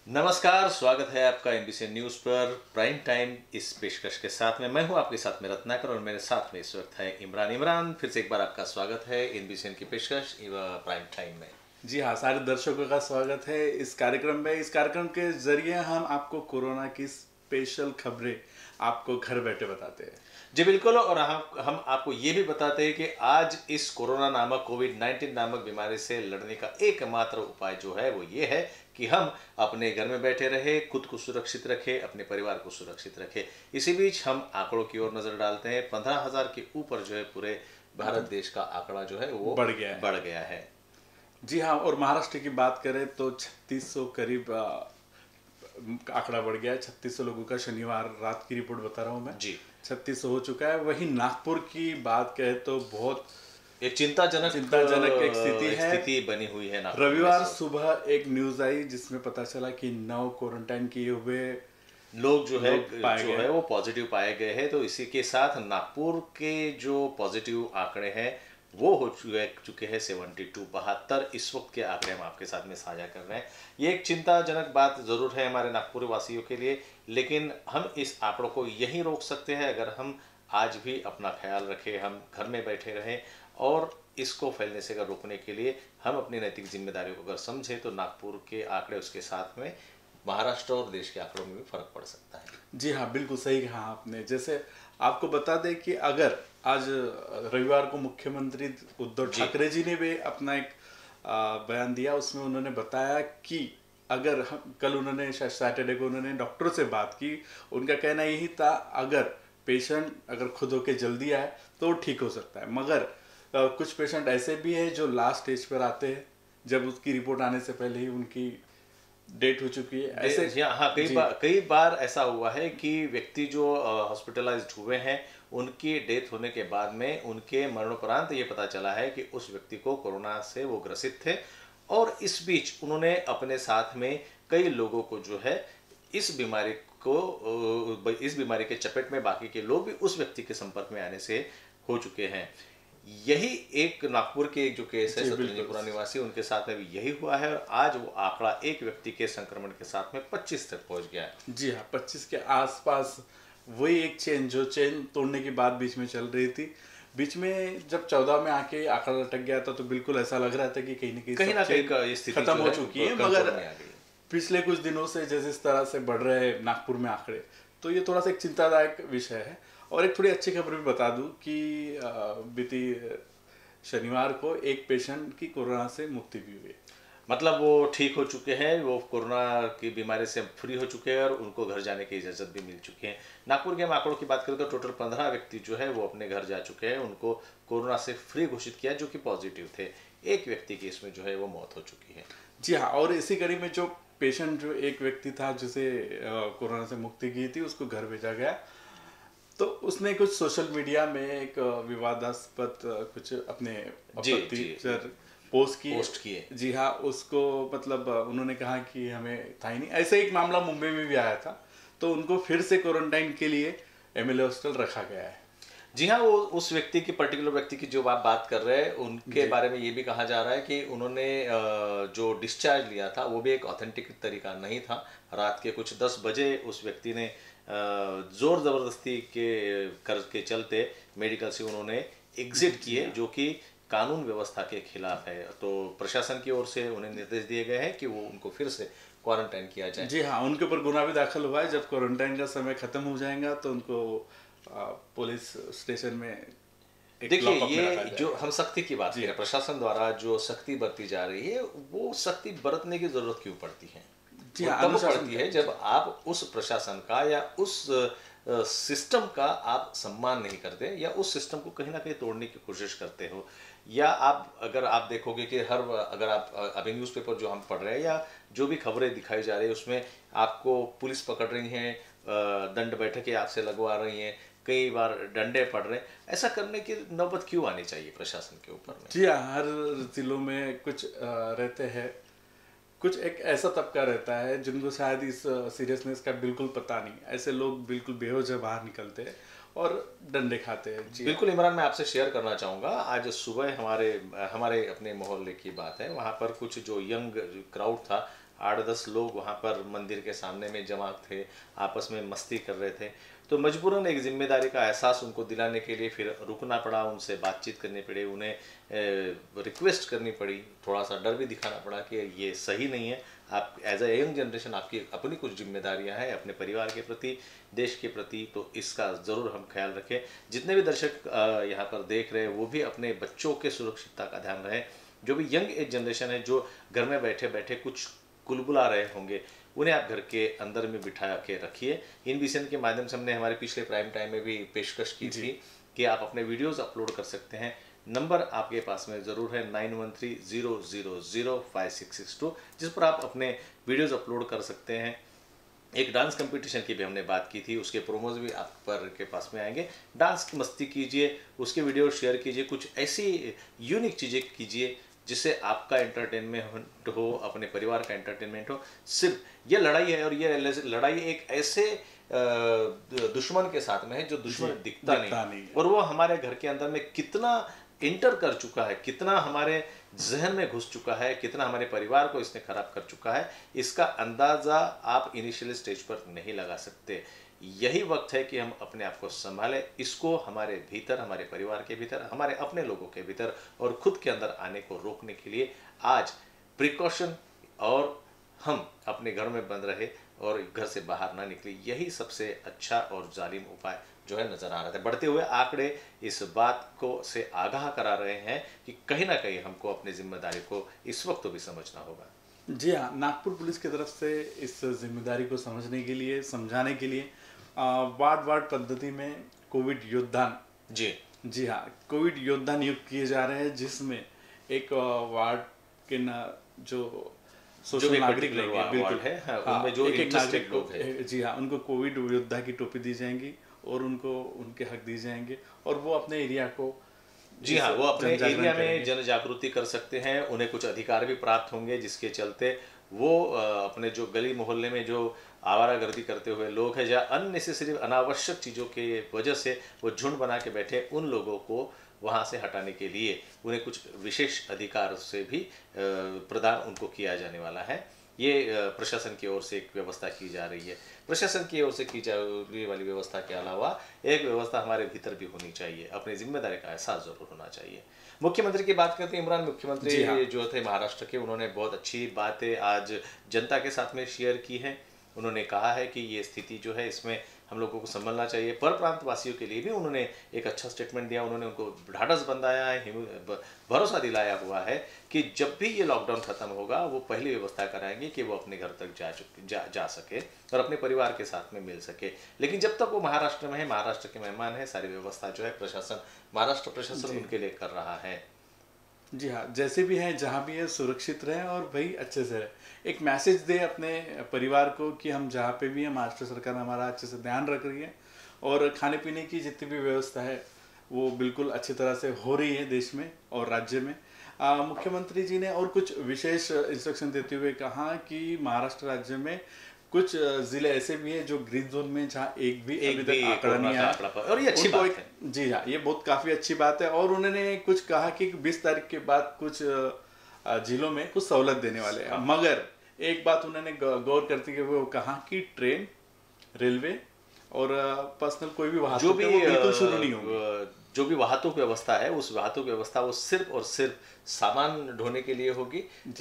नमस्कार, स्वागत है आपका एनबीसी न्यूज़ पर प्राइम टाइम इस पेशकश के साथ में। मैं हूं आपके साथ में रत्नाकर और मेरे साथ में इस वक्त है इमरान। फिर से एक बार आपका स्वागत है एनबीसी की पेशकश प्राइम टाइम में। जी हाँ, सारे दर्शकों का स्वागत है इस कार्यक्रम में। इस कार्यक्रम के जरिए हम आपको कोरोना की स्पेशल खबरें आपको घर बैठे बताते हैं। जी बिल्कुल, और हम आपको ये भी बताते हैं कि आज इस कोरोना नामक कोविड-19 नामक बीमारी से लड़ने का एकमात्र उपाय जो है वो ये है कि हम अपने घर में बैठे रहे, खुद को सुरक्षित रखें, अपने परिवार को सुरक्षित रखें। इसी बीच हम आंकड़ों की ओर नजर डालते हैं। 15,000 के ऊपर जो है पूरे भारत देश का आंकड़ा जो है वो बढ़ गया है। जी हाँ, और महाराष्ट्र की बात करें तो 3600 करीब आंकड़ा बढ़ गया है। 3600 लोगों का शनिवार रात की रिपोर्ट बता रहा हूँ मैं जी 3600 हो चुका है। वहीं नागपुर की बात करें तो बहुत एक चिंताजनक एक स्थिति बनी हुई है नागपुर में। रविवार सुबह एक न्यूज आई जिसमें पता चला कि 9 क्वारंटाइन किए हुए लोग जो है वो पॉजिटिव पाए गए हैं। तो इसी के साथ नागपुर के जो पॉजिटिव आंकड़े हैं वो हो चुके हैं 72 इस वक्त के आंकड़े हम आपके साथ में साझा कर रहे हैं। ये एक चिंताजनक बात जरूर है हमारे नागपुर वासियों के लिए, लेकिन हम इस आंकड़ों को यहीं रोक सकते हैं अगर हम आज भी अपना ख्याल रखें, हम घर में बैठे रहें और इसको फैलने से अगर रोकने के लिए हम अपनी नैतिक जिम्मेदारियों को अगर समझें तो नागपुर के आंकड़े उसके साथ में महाराष्ट्र और देश के आंकड़ों में भी फर्क पड़ सकता है। जी हाँ, बिल्कुल सही कहा आपने। जैसे आपको बता दें कि अगर आज रविवार को मुख्यमंत्री उद्धव ठाकरे जी ने भी अपना एक बयान दिया, उसमें उन्होंने बताया कि अगर हम कल उन्होंने सैटरडे को उन्होंने डॉक्टरों से बात की, उनका कहना यही था अगर पेशेंट अगर खुद होके जल्दी आए तो ठीक हो सकता है, मगर कुछ पेशेंट ऐसे भी हैं जो लास्ट स्टेज पर आते हैं जब उसकी रिपोर्ट आने से पहले ही उनकी डेट हो चुकी है। ऐसे हाँ, कई बार ऐसा हुआ है कि व्यक्ति जो हॉस्पिटलाइज्ड हुए हैं उनकी डेथ होने के बाद में उनके मरणोपरांत ये पता चला है कि उस व्यक्ति को कोरोना से वो ग्रसित थे और इस बीच उन्होंने अपने साथ में कई लोगों को जो है इस बीमारी के चपेट में बाकी के लोग भी उस व्यक्ति के संपर्क में आने से हो चुके हैं। यही एक नागपुर के एक जो केस है सतरंजीपुरा निवासी, उनके साथ में भी यही हुआ है और आज वो आंकड़ा एक व्यक्ति के संक्रमण के साथ में 25 तक पहुंच गया है। जी हाँ, 25 के आसपास वही एक चेन तोड़ने की बात बीच में चल रही थी। बीच में जब 14 में आके आंकड़ा लटक गया था तो बिल्कुल ऐसा लग रहा था कि कहीं ना कहीं स्थिति खत्म हो चुकी है, मगर पिछले कुछ दिनों से जैसे इस तरह से बढ़ रहे हैं नागपुर में आंकड़े, तो ये थोड़ा सा एक चिंतादायक विषय है। और एक थोड़ी अच्छी खबर भी बता दूं कि बीती शनिवार को एक पेशेंट की कोरोना से मुक्ति भी हुई। मतलब वो ठीक हो चुके हैं, वो कोरोना की बीमारी से फ्री हो चुके हैं और उनको घर जाने की इजाज़त भी मिल चुकी है। नागपुर के हम आंकड़ों की बात करें तो टोटल 15 व्यक्ति जो है वो अपने घर जा चुके हैं, उनको कोरोना से फ्री घोषित किया जो कि पॉजिटिव थे। एक व्यक्ति की इसमें जो है वो मौत हो चुकी है। जी हाँ, और इसी कड़ी में जो पेशेंट जो एक व्यक्ति था जिसे कोरोना से मुक्ति की थी उसको घर भेजा गया, तो उसने कुछ सोशल मीडिया में एक विवादास्पद कुछ अपने पोस्ट किए। जी हाँ, उसको मतलब उन्होंने कहा कि हमें था ही नहीं। ऐसे एक मामला मुंबई में भी आया था, तो उनको फिर से क्वारंटाइन के लिए एमएलए हॉस्टल रखा गया है। जी हाँ, वो उस व्यक्ति की पर्टिकुलर व्यक्ति की जो आप बात कर रहे हैं उनके बारे में ये भी कहा जा रहा है कि उन्होंने जो डिस्चार्ज लिया था वो भी एक ऑथेंटिक तरीका नहीं था। रात के कुछ 10 बजे उस व्यक्ति ने जोर ज़बरदस्ती के चलते मेडिकल से उन्होंने एग्जिट किए, जो कि कानून व्यवस्था के खिलाफ है। तो प्रशासन की ओर से उन्हें निर्देश दिए गए हैं कि वो उनको फिर से क्वारंटाइन किया जाए। जी हाँ, उनके ऊपर गुनाह भी दाखिल हुआ है। जब क्वारंटाइन का समय खत्म हो जाएगा तो उनको पुलिस स्टेशन में देखिए, ये जो हम सख्ती की बात करें, प्रशासन द्वारा जो सख्ती बरती जा रही है वो सख्ती बरतने की जरूरत क्यों पड़ती है? जी तब पड़ती है जब आप उस प्रशासन का या उस सिस्टम का आप सम्मान नहीं करते या उस सिस्टम को कहीं ना कहीं तोड़ने की कोशिश करते हो। या अगर आप देखोगे कि अगर आप अभी न्यूज़पेपर जो हम पढ़ रहे हैं या जो भी खबरें दिखाई जा रही है उसमें आपको पुलिस पकड़ रही है, दंड बैठकें आपसे लगवा रही हैं, कई बार डंडे पड़ रहे हैं। ऐसा करने की नौबत क्यों आनी चाहिए प्रशासन के ऊपर में? जी हाँ, हर जिलों में कुछ रहते हैं, कुछ एक ऐसा तबका रहता है जिनको शायद इस सीरियसनेस का बिल्कुल पता नहीं। ऐसे लोग बिल्कुल बेहोश बाहर निकलते हैं और डंडे खाते हैं। बिल्कुल इमरान, मैं आपसे शेयर करना चाहूँगा, आज सुबह हमारे अपने मोहल्ले की बात है। वहाँ पर कुछ जो यंग क्राउड था 8-10 लोग वहाँ पर मंदिर के सामने में जमा थे, आपस में मस्ती कर रहे थे। तो मजबूरन एक जिम्मेदारी का एहसास उनको दिलाने के लिए फिर रुकना पड़ा, उनसे बातचीत करनी पड़ी, उन्हें रिक्वेस्ट करनी पड़ी, थोड़ा सा डर भी दिखाना पड़ा कि ये सही नहीं है। आप एज अ यंग जनरेशन, आपकी अपनी कुछ जिम्मेदारियां हैं अपने परिवार के प्रति, देश के प्रति, तो इसका ज़रूर हम ख्याल रखें। जितने भी दर्शक यहाँ पर देख रहे हैं वो भी अपने बच्चों के सुरक्षितता का ध्यान रहे। जो भी यंग एज जनरेशन है जो घर में बैठे बैठे कुछ कुलबुला रहे होंगे, उन्हें आप घर के अंदर में बिठा के रखिए। इन विषय के माध्यम से हमने हमारे पिछले प्राइम टाइम में भी पेशकश की थी कि आप अपने वीडियोस अपलोड कर सकते हैं। नंबर आपके पास में ज़रूर है 9130005662, जिस पर आप अपने वीडियोस अपलोड कर सकते हैं। एक डांस कंपटीशन की भी हमने बात की थी, उसके प्रोमोज भी आप पर के पास में आएंगे। डांस की मस्ती कीजिए, उसके वीडियो शेयर कीजिए, कुछ ऐसी यूनिक चीज़ें कीजिए जिससे आपका एंटरटेनमेंट हो, अपने परिवार का एंटरटेनमेंट हो। सिर्फ ये लड़ाई है, और ये लड़ाई एक ऐसे दुश्मन के साथ में है जो दुश्मन दिखता नहीं, और वो हमारे घर के अंदर में कितना इंटर कर चुका है, कितना हमारे जहन में घुस चुका है, कितना हमारे परिवार को इसने खराब कर चुका है, इसका अंदाज़ा आप इनिशियल स्टेज पर नहीं लगा सकते। यही वक्त है कि हम अपने आप को संभालें, इसको हमारे भीतर, हमारे परिवार के भीतर, हमारे अपने लोगों के भीतर और खुद के अंदर आने को रोकने के लिए आज प्रिकॉशन, और हम अपने घर में बंद रहे और घर से बाहर ना निकले, यही सबसे अच्छा और जालिम उपाय जो है नजर आ रहा था। बढ़ते हुए आंकड़े इस बात को से आगाह करा रहे हैं कि कहीं ना कहीं हमको अपनी जिम्मेदारी को इस वक्त तो भी समझना होगा। जी हाँ, नागपुर पुलिस की तरफ से इस जिम्मेदारी को समझने के लिए, समझाने के लिए वार्ड पद्धति में कोविड योद्धा, जी हाँ, कोविड योद्धा नियुक्त किए जा रहे हैं, जिसमें एक वार्ड के जो सोशल नागरिक बिल्कुल है, उनमें जो एक नागरिक लोग हैं, जी हाँ, उनको कोविड योद्धा की टोपी दी जाएंगी और उनको उनके हक दिए जाएंगे, और वो अपने एरिया को, जी हाँ, वो अपने एरिया में जन जागृति कर सकते हैं। उन्हें कुछ अधिकार भी प्राप्त होंगे जिसके चलते वो अपने जो गली मोहल्ले में जो आवारागर्दी करते हुए लोग हैं, या अननेसेसरी अनावश्यक चीज़ों के वजह से वो झुंड बना के बैठे, उन लोगों को वहाँ से हटाने के लिए उन्हें कुछ विशेष अधिकार से भी प्रदान उनको किया जाने वाला है। ये प्रशासन की ओर से एक व्यवस्था की जा रही है। प्रशासन की ओर से की जाने वाली व्यवस्था के अलावा एक व्यवस्था हमारे भीतर भी होनी चाहिए, अपनी जिम्मेदारी का एहसास जरूर होना चाहिए। मुख्यमंत्री की बात करते हैं, इमरान मुख्यमंत्री जो थे महाराष्ट्र के, उन्होंने बहुत अच्छी बातें आज जनता के साथ में शेयर की है। उन्होंने कहा है कि ये स्थिति जो है इसमें हम लोगों को संभलना चाहिए। पर प्रांत वासियों के लिए भी उन्होंने एक अच्छा स्टेटमेंट दिया। उन्होंने उनको ढाढ़स बंधाया है, भरोसा दिलाया हुआ है कि जब भी ये लॉकडाउन खत्म होगा वो पहली व्यवस्था कराएंगे कि वो अपने घर तक जा सके और अपने परिवार के साथ में मिल सके। लेकिन जब तक वो महाराष्ट्र में है, महाराष्ट्र के मेहमान है, सारी व्यवस्था जो है प्रशासन, महाराष्ट्र प्रशासन उनके लिए कर रहा है। जी हाँ, जैसे भी है, जहाँ भी है, सुरक्षित रहे और भाई अच्छे से रहे। एक मैसेज दे अपने परिवार को कि हम जहाँ पे भी हैं, महाराष्ट्र सरकार हमारा अच्छे से ध्यान रख रही है, और खाने पीने की जितनी भी व्यवस्था है वो बिल्कुल अच्छी तरह से हो रही है देश में और राज्य में। मुख्यमंत्री जी ने और कुछ विशेष इंस्ट्रक्शन देते हुए कहा कि महाराष्ट्र राज्य में कुछ जिले ऐसे भी हैं जो ग्रीन जोन में, जहाँ एक भी आंकड़ा नहीं आया, और ये अच्छी बात है। जी हाँ, ये बहुत काफी अच्छी बात है। और उन्होंने कुछ कहा कि 20 तारीख के बाद कुछ जिलों में कुछ सहूलत देने वाले हैं। मगर एक बात उन्होंने गौर करते हुए वो कहा कि ट्रेन, रेलवे और पर्सनल कोई भी वाहन जो भी बिल्कुल शुरू नहीं होगी। जो भी वाहतुक व्यवस्था है, उस वाहतुक व्यवस्था वो सिर्फ और सिर्फ सामान ढोने के लिए होगी।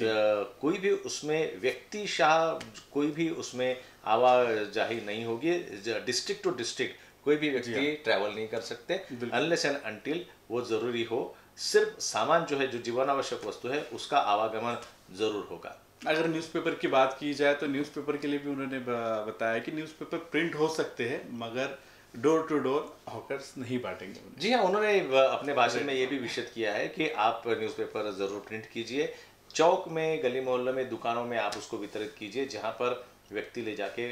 कोई भी उसमें व्यक्तिशाह कोई भी उसमें आवाजाही नहीं होगी। डिस्ट्रिक्ट टू डिस्ट्रिक्ट कोई भी व्यक्ति ट्रैवल नहीं कर सकते अनलेस एंड अनटिल वो जरूरी हो। सिर्फ सामान जो है, जो जीवन आवश्यक वस्तु है, उसका आवागमन जरूर होगा। अगर न्यूज़पेपर की बात की जाए तो न्यूज़पेपर के लिए भी उन्होंने बताया कि न्यूज़पेपर प्रिंट हो सकते हैं मगर डोर टू डोर हॉकर्स नहीं बांटेंगे। जी हाँ, उन्होंने अपने भाषण में ये भी विशद किया है कि आप न्यूज़पेपर ज़रूर प्रिंट कीजिए, चौक में, गली मोहल्ले में, दुकानों में आप उसको वितरित कीजिए, जहाँ पर व्यक्ति ले जाके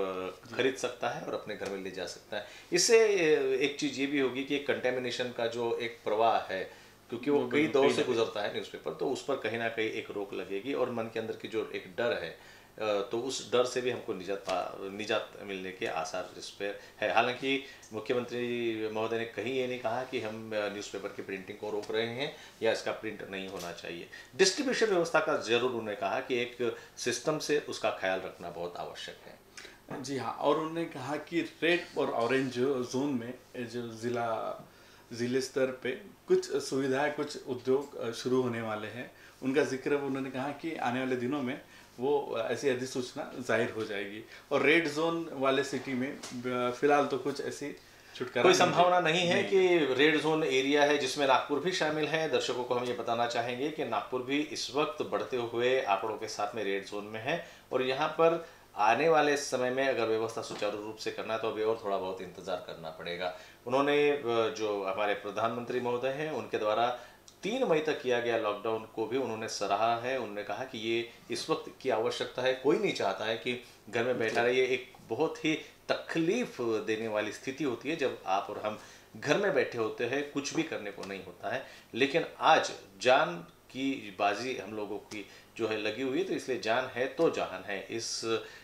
खरीद सकता है और अपने घर में ले जा सकता है। इससे एक चीज़ ये भी होगी कि कंटेमिनेशन का जो एक प्रवाह है, क्योंकि वो कई दौर से गुजरता है न्यूज़पेपर, तो उस पर कहीं ना कहीं एक रोक लगेगी और मन के अंदर की जो एक डर है तो उस डर से भी हमको निजात मिलने के आसार इस पर है। हालांकि मुख्यमंत्री महोदय ने कहीं ये नहीं कहा कि हम न्यूज़पेपर की प्रिंटिंग को रोक रहे हैं या इसका प्रिंट नहीं होना चाहिए। डिस्ट्रीब्यूशन व्यवस्था का जरूर उन्होंने कहा कि एक सिस्टम से उसका ख्याल रखना बहुत आवश्यक है। जी हाँ, और उन्होंने कहा कि रेड और ऑरेंज जोन में जो जिले स्तर पे कुछ सुविधाएं, कुछ उद्योग शुरू होने वाले हैं, उनका जिक्र उन्होंने कहा कि आने वाले दिनों में वो ऐसी अधिसूचना जाहिर हो जाएगी। और रेड जोन वाले सिटी में फिलहाल तो कुछ ऐसी छुटकारा कोई संभावना नहीं है कि रेड जोन एरिया है जिसमें नागपुर भी शामिल है। दर्शकों को हम ये बताना चाहेंगे कि नागपुर भी इस वक्त बढ़ते हुए आंकड़ों के साथ में रेड जोन में है और यहाँ पर आने वाले समय में अगर व्यवस्था सुचारू रूप से करना है तो अभी और थोड़ा बहुत इंतजार करना पड़ेगा। उन्होंने जो हमारे प्रधानमंत्री महोदय हैं उनके द्वारा 3 मई तक किया गया लॉकडाउन को भी उन्होंने सराहा है। उन्होंने कहा कि ये इस वक्त की आवश्यकता है, कोई नहीं चाहता है कि घर में बैठा रहे। ये एक बहुत ही तकलीफ देने वाली स्थिति होती है जब आप और हम घर में बैठे होते हैं, कुछ भी करने को नहीं होता है। लेकिन आज जान की बाजी हम लोगों की जो है लगी हुई है, तो इसलिए जान है तो जहान है, इस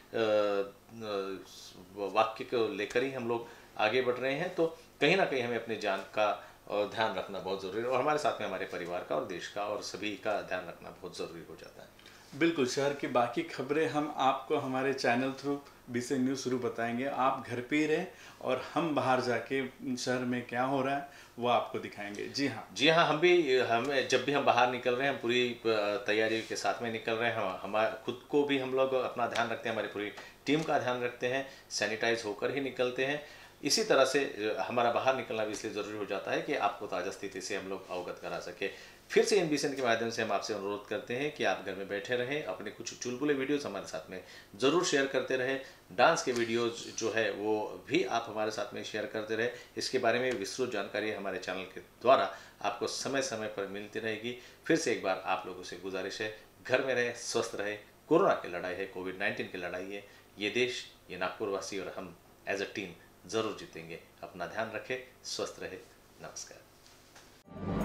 वाक्य को लेकर ही हम लोग आगे बढ़ रहे हैं। तो कहीं ना कहीं हमें अपनी जान का ध्यान रखना बहुत ज़रूरी है और हमारे साथ में हमारे परिवार का और देश का और सभी का ध्यान रखना बहुत ज़रूरी हो जाता है। बिल्कुल, शहर की बाकी खबरें हम आपको हमारे चैनल थ्रू बीसी न्यूज़ शुरू बताएंगे। आप घर पे ही रहें और हम बाहर जाके शहर में क्या हो रहा है वो आपको दिखाएंगे। जी हाँ, हम जब भी हम बाहर निकल रहे हैं, हम पूरी तैयारी के साथ में निकल रहे हैं। हम खुद को भी हम लोग अपना ध्यान रखते हैं, हमारी पूरी टीम का ध्यान रखते हैं, सैनिटाइज होकर ही निकलते हैं। इसी तरह से हमारा बाहर निकलना भी इसलिए ज़रूरी हो जाता है कि आपको ताज़ा स्थिति से हम लोग अवगत करा सके। फिर से एनबीसी के माध्यम से हम आपसे अनुरोध करते हैं कि आप घर में बैठे रहें, अपने कुछ चुलबुले वीडियोस हमारे साथ में ज़रूर शेयर करते रहें। डांस के वीडियोस जो है वो भी आप हमारे साथ में शेयर करते रहें। इसके बारे में विस्तृत जानकारी हमारे चैनल के द्वारा आपको समय समय पर मिलती रहेगी। फिर से एक बार आप लोगों से गुजारिश है, घर में रहें, स्वस्थ रहें। कोरोना की लड़ाई है, कोविड-19 की लड़ाई है। ये देश, ये नागपुर वासी और हम एज अ टीम ज़रूर जीतेंगे। अपना ध्यान रखें, स्वस्थ रहे। नमस्कार।